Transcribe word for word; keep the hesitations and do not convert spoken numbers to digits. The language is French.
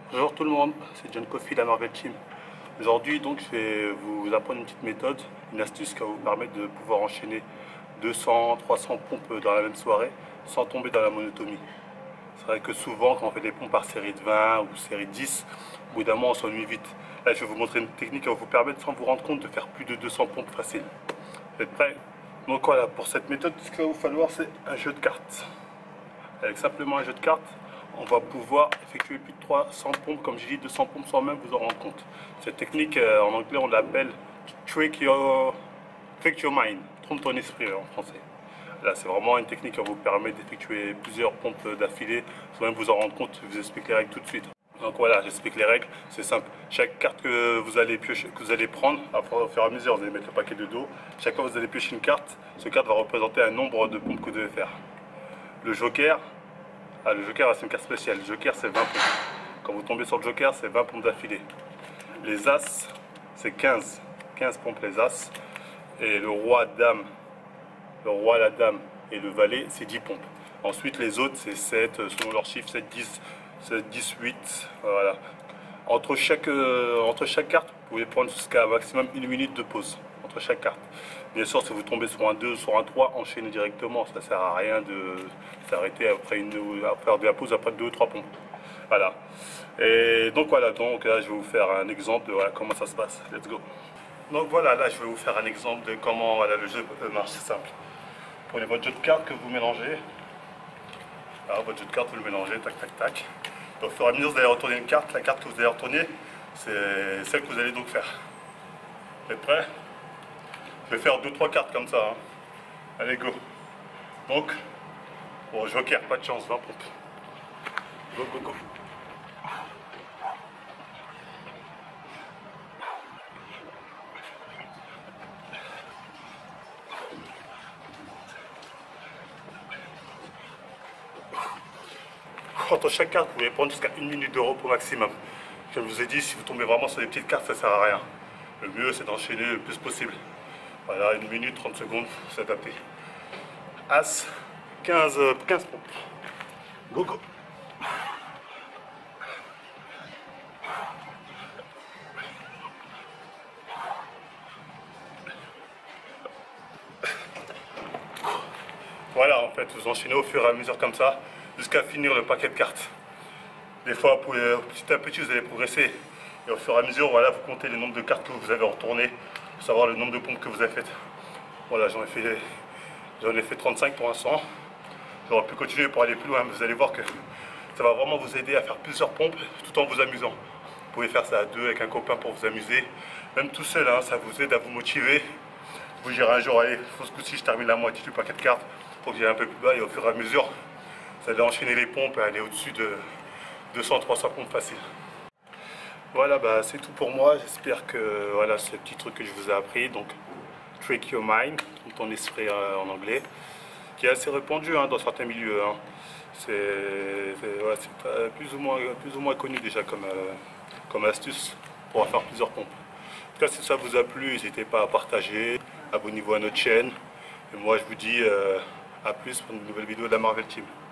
Bonjour tout le monde, c'est John Coffey de la Marvel Team. Aujourd'hui donc je vais vous apprendre une petite méthode, une astuce qui va vous permettre de pouvoir enchaîner deux cents à trois cents pompes dans la même soirée sans tomber dans la monotonie. C'est vrai que souvent quand on fait des pompes par série de vingt ou série de dix, au bout d'un moment on s'ennuie vite. Là je vais vous montrer une technique qui va vous permettre sans vous rendre compte de faire plus de deux cents pompes faciles. Vous êtes prêts? Donc voilà, pour cette méthode ce qu'il va vous falloir c'est un jeu de cartes. Avec simplement un jeu de cartes, on va pouvoir effectuer plus de trois cents pompes, comme j'ai dit, deux cents pompes sans même vous en rendre compte. Cette technique, euh, en anglais, on l'appelle trick your, trick your mind, trompe ton esprit en français. Là, c'est vraiment une technique qui vous permet d'effectuer plusieurs pompes d'affilée, sans même vous en rendre compte. Je vous explique les règles tout de suite. Donc voilà, j'explique les règles, c'est simple. Chaque carte que vous allez piocher, que vous allez prendre, après, au fur et à mesure, vous allez mettre le paquet de dos. Chaque fois que vous allez piocher une carte, cette carte va représenter un nombre de pompes que vous devez faire. Le joker, ah, le joker c'est une carte spéciale, le joker c'est vingt pompes. Quand vous tombez sur le joker, c'est vingt pompes d'affilée. Les as, c'est quinze, quinze pompes les as. Et le roi, dame, le roi, la dame et le valet, c'est dix pompes. Ensuite les autres, c'est sept, selon leur chiffre, sept, dix, sept, dix, huit, voilà. Entre chaque, euh, entre chaque carte, vous pouvez prendre jusqu'à un maximum une minute de pause entre chaque carte. Bien sûr, si vous tombez sur un deux, sur un trois, enchaînez directement. Ça ne sert à rien de s'arrêter après une faire de la pause après deux ou trois pompes. Voilà. Et donc voilà, donc là je vais vous faire un exemple de voilà, comment ça se passe. Let's go. Donc voilà, là je vais vous faire un exemple de comment voilà, le jeu marche. C'est simple. Prenez votre jeu de cartes que vous mélangez. Alors, votre jeu de cartes, vous le mélangez, tac, tac, tac. Et au fur et à mesure, vous allez retourner une carte. La carte que vous allez retourner, c'est celle que vous allez donc faire. Vous êtes prêts? Je vais faire deux trois cartes comme ça. Hein. Allez, go. Donc, bon, joker, pas de chance, vingt pompes. Go, go, go. Entre chaque carte, vous pouvez prendre jusqu'à une minute de repos maximum. Comme je vous ai dit, si vous tombez vraiment sur des petites cartes, ça ne sert à rien. Le mieux, c'est d'enchaîner le plus possible. Voilà, une minute, trente secondes, s'adapter. As, quinze, quinze pompes. Go, go. Voilà, en fait, vous enchaînez au fur et à mesure comme ça, jusqu'à finir le paquet de cartes. Des fois, vous pouvez, petit à petit, vous allez progresser. Et au fur et à mesure, voilà, vous comptez le nombre de cartes que vous avez retournées, pour savoir le nombre de pompes que vous avez faites. Voilà, j'en ai fait, j'en ai fait trente-cinq pour l'instant. J'aurais pu continuer pour aller plus loin, mais vous allez voir que ça va vraiment vous aider à faire plusieurs pompes tout en vous amusant. Vous pouvez faire ça à deux avec un copain pour vous amuser. Même tout seul, hein, ça vous aide à vous motiver. Vous direz un jour, allez, faut ce coup-ci, je termine la moitié du paquet de cartes. Faut que j'aille un peu plus bas et au fur et à mesure, vous allez enchaîner les pompes et aller au-dessus de deux cents à trois cents pompes faciles. Voilà, bah, c'est tout pour moi. J'espère que voilà, ce petit truc que je vous ai appris, donc trick your mind, ton esprit euh, en anglais, qui est assez répandu hein, dans certains milieux. Hein. C'est ouais, euh, plus, ou moins, plus ou moins connu déjà comme, euh, comme astuce pour faire plusieurs pompes. En tout cas, si ça vous a plu, n'hésitez pas à partager, abonnez-vous à notre chaîne. Et moi, je vous dis euh, à plus pour une nouvelle vidéo de la Marvel Team.